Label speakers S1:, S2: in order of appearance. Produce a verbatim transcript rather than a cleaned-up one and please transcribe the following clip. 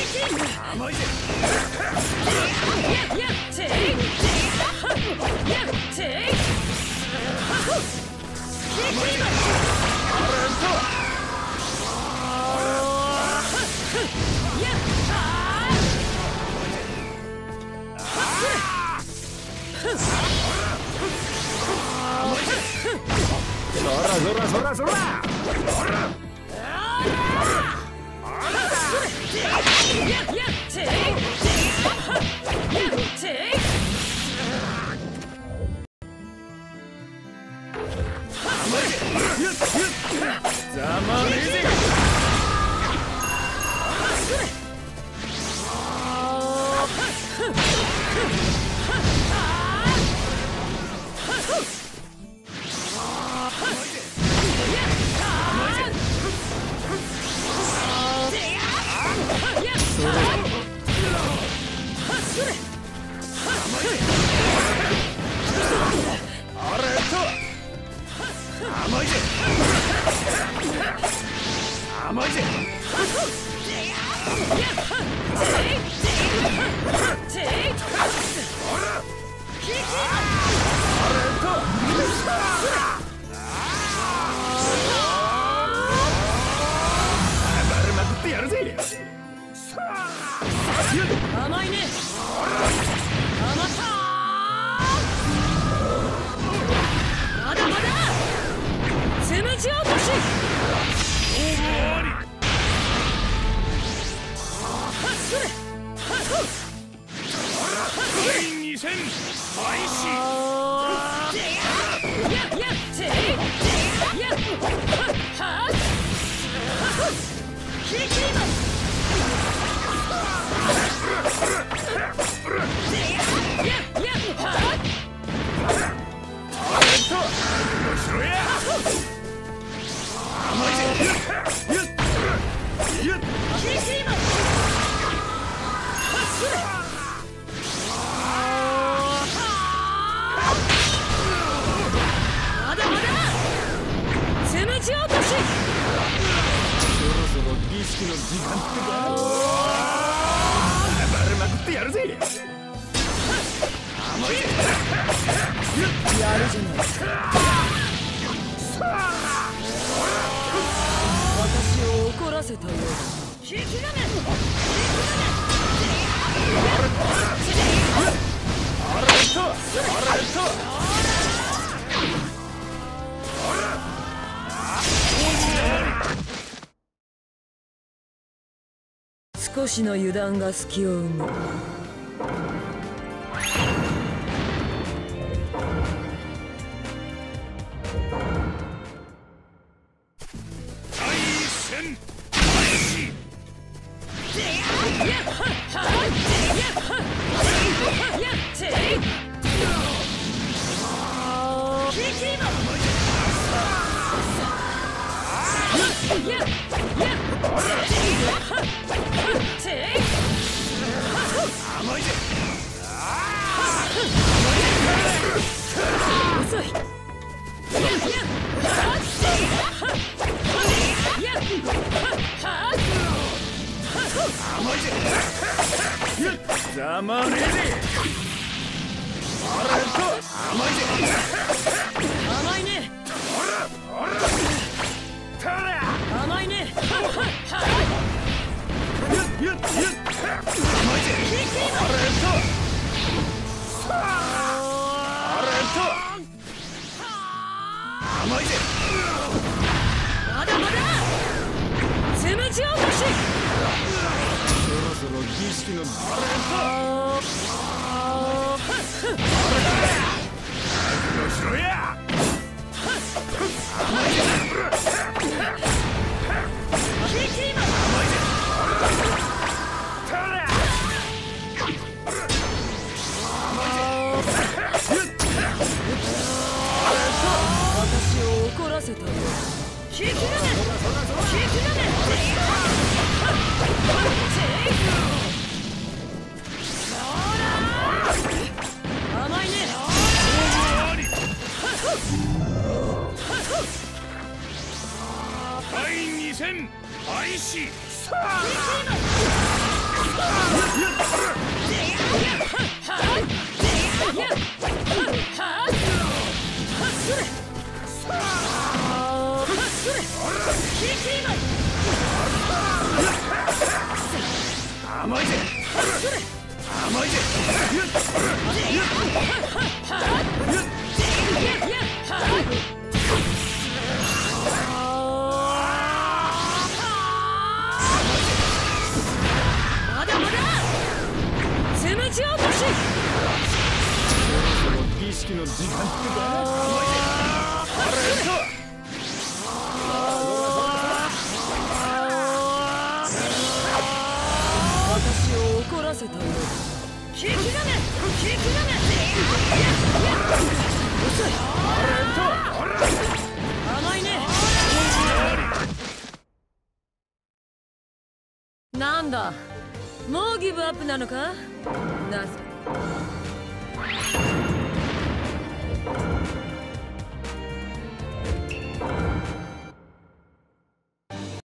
S1: そらそらそら甘いね。甘ったー。まだまだつむじ落とし。それにせん開始。ややてやはっキリキリマン。まだまだつむじ落とし。そろそろ儀式の時間ってか。バレまくってやるぜ。やるじゃないですか。私を怒らせたようだ。引き金。少しの油断が隙を生む。ざまねえぜ。甘いね。甘いね。まだまだつむじ落とし。そろそろ儀式の時間。しろや。私を怒らせたよ。引き金。引き金。甘いね。だいに戦開始。 儀式の時間ってか。私を怒らせたようだ。キキガメ、キキガメ。遅い。甘いね。なんだ、もうギブアップなのか？なぜ？